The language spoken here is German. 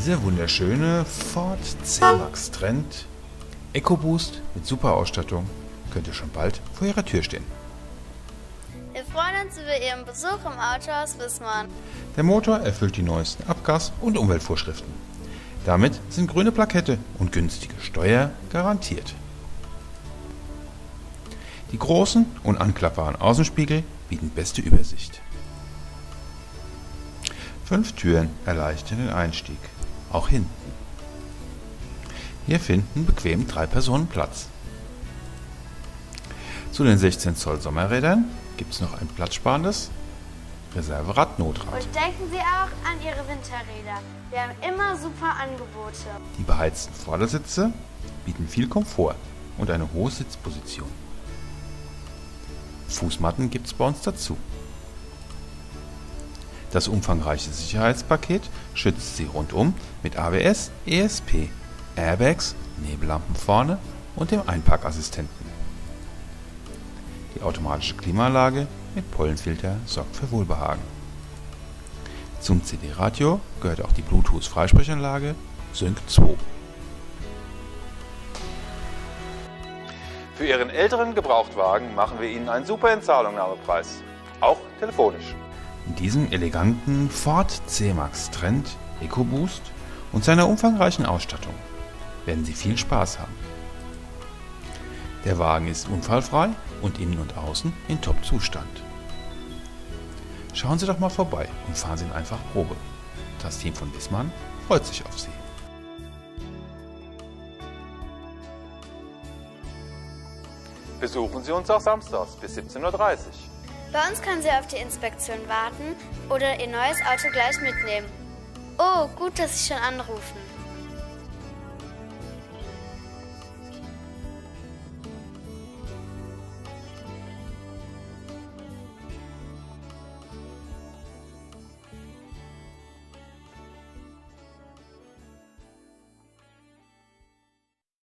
Dieser wunderschöne Ford C-Max Trend EcoBoost mit super Ausstattung könnte schon bald vor Ihrer Tür stehen. Wir freuen uns über Ihren Besuch im Autohaus Wismar. Der Motor erfüllt die neuesten Abgas- und Umweltvorschriften. Damit sind grüne Plakette und günstige Steuer garantiert. Die großen und anklappbaren Außenspiegel bieten beste Übersicht. 5 Türen erleichtern den Einstieg, auch hinten. Hier finden bequem 3 Personen Platz. Zu den 16 Zoll Sommerrädern gibt es noch ein platzsparendes Reserverad-Notrad. Und denken Sie auch an Ihre Winterräder. Wir haben immer super Angebote. Die beheizten Vordersitze bieten viel Komfort und eine hohe Sitzposition. Fußmatten gibt es bei uns dazu. Das umfangreiche Sicherheitspaket schützt Sie rundum mit ABS, ESP, Airbags, Nebellampen vorne und dem Einparkassistenten. Die automatische Klimaanlage mit Pollenfilter sorgt für Wohlbehagen. Zum CD-Radio gehört auch die Bluetooth-Freisprechanlage Sync 2. Für Ihren älteren Gebrauchtwagen machen wir Ihnen einen super Entzahlungnahmepreis, auch telefonisch. In diesem eleganten Ford C-Max Trend EcoBoost und seiner umfangreichen Ausstattung werden Sie viel Spaß haben. Der Wagen ist unfallfrei und innen und außen in Top-Zustand. Schauen Sie doch mal vorbei und fahren Sie ihn einfach Probe. Das Team von Wismar freut sich auf Sie. Besuchen Sie uns auch samstags bis 17:30 Uhr. Bei uns können Sie auf die Inspektion warten oder Ihr neues Auto gleich mitnehmen. Oh, gut, dass Sie schon anrufen.